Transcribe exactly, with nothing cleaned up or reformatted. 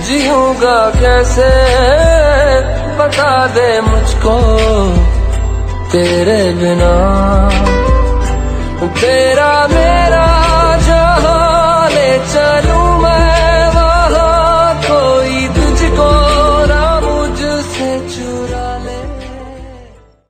जीऊंगा कैसे बता दे मुझको तेरे बिना। तेरा